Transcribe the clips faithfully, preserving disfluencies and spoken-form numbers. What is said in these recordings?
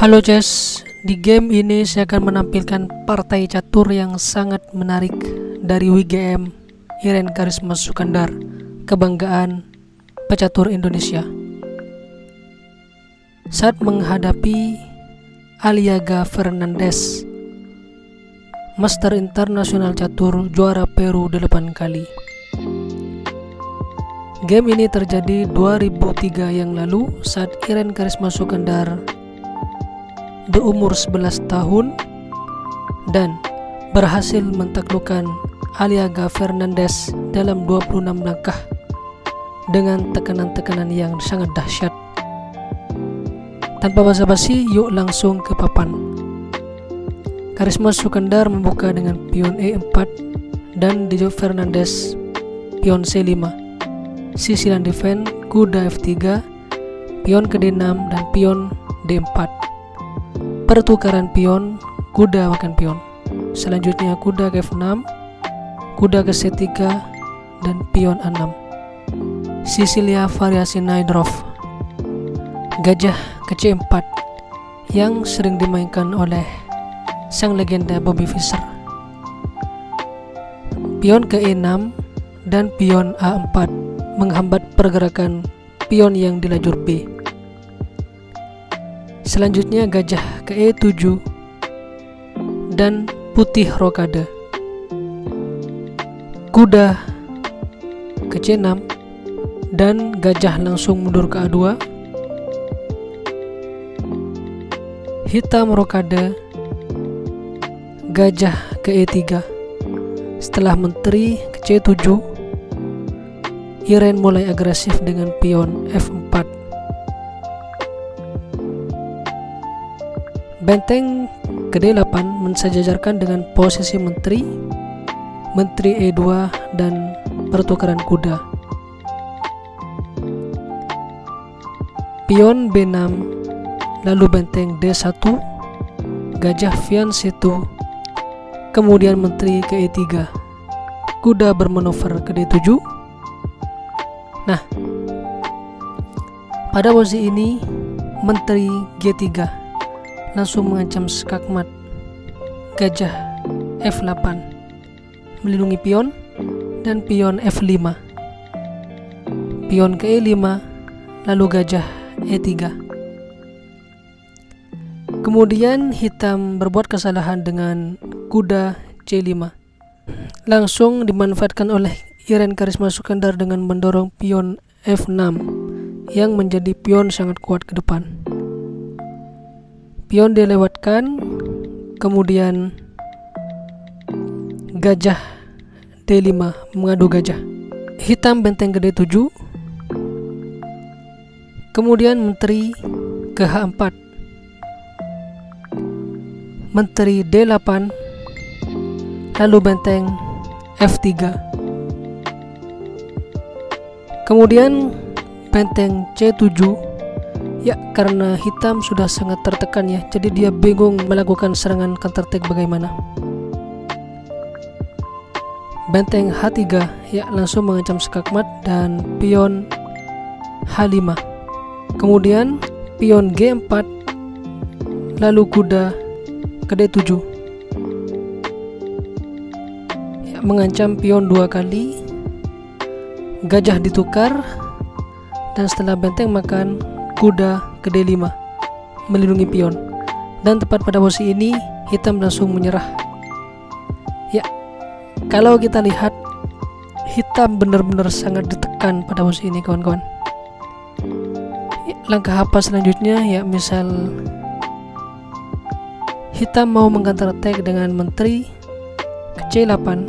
Halo Jess, di game ini saya akan menampilkan partai catur yang sangat menarik dari W G M Iren Karisma Sukandar, kebanggaan pecatur Indonesia. Saat menghadapi Aliaga Fernandez, Master Internasional Catur juara Peru delapan kali. Game ini terjadi dua ribu tiga yang lalu saat Iren Karisma Sukandar berumur sebelas tahun dan berhasil mentaklukkan Aliaga Fernandez dalam dua puluh enam langkah dengan tekanan-tekanan yang sangat dahsyat. Tanpa basa-basi, yuk langsung ke papan. Karisma Sukandar membuka dengan pion E empat dan Diego Fernandez pion C lima. Sisilan defense kuda F tiga, pion ke D enam dan pion D empat. Pertukaran pion, kuda makan pion. Selanjutnya kuda ke F enam, kuda ke C tiga dan pion A enam. Sisilia variasi Najdorf. Gajah ke C empat yang sering dimainkan oleh sang legenda Bobby Fischer. Pion ke E enam dan pion A empat menghambat pergerakan pion yang di lajur B. Selanjutnya gajah ke E tujuh dan putih rokade. Kuda ke C enam dan gajah langsung mundur ke A dua. Hitam rokade, gajah ke E tiga. Setelah menteri ke C tujuh, Iren mulai agresif dengan pion F empat. Benteng ke D delapan mensejajarkan dengan posisi menteri, menteri E dua dan pertukaran kuda. Pion B enam, lalu benteng D satu, gajah pion C satu, kemudian menteri ke E tiga. Kuda bermanuver ke D tujuh. Nah, pada posisi ini menteri G tiga langsung mengancam skakmat. Gajah F delapan melindungi pion dan pion F lima. Pion ke E lima, lalu gajah E tiga. Kemudian hitam berbuat kesalahan dengan kuda C lima. Langsung dimanfaatkan oleh Iren Karisma Sukandar dengan mendorong pion F enam yang menjadi pion sangat kuat ke depan. Pion dilewatkan, kemudian gajah D lima mengadu gajah. Hitam benteng ke D tujuh, kemudian menteri ke H empat, menteri D delapan, lalu benteng F tiga. Kemudian benteng C tujuh. Ya, karena hitam sudah sangat tertekan ya, jadi dia bingung melakukan serangan counter attack bagaimana. Benteng H tiga ya langsung mengancam skakmat dan pion H lima. Kemudian pion G empat, lalu kuda ke D tujuh. Ya, mengancam pion dua kali. Gajah ditukar dan setelah benteng makan, kuda ke D lima melindungi pion, dan tepat pada posisi ini hitam langsung menyerah. Ya, kalau kita lihat hitam benar-benar sangat ditekan pada posisi ini kawan-kawan. Ya, langkah apa selanjutnya? Ya, misal hitam mau mengcounter attack dengan menteri ke C delapan,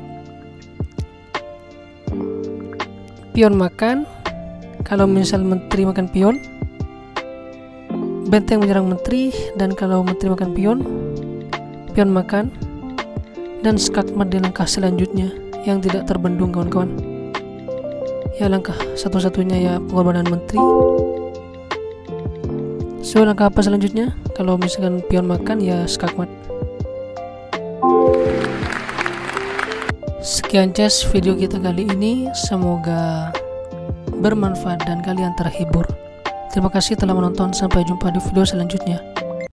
pion makan. Kalau misal menteri makan pion, benteng menyerang menteri, dan kalau menteri makan pion, pion makan, dan skakmat di langkah selanjutnya yang tidak terbendung kawan-kawan. Ya, langkah satu-satunya ya pengorbanan menteri. So, langkah apa selanjutnya? Kalau misalkan pion makan ya skakmat. Sekian Jess video kita kali ini, semoga bermanfaat dan kalian terhibur. Terima kasih telah menonton, sampai jumpa di video selanjutnya.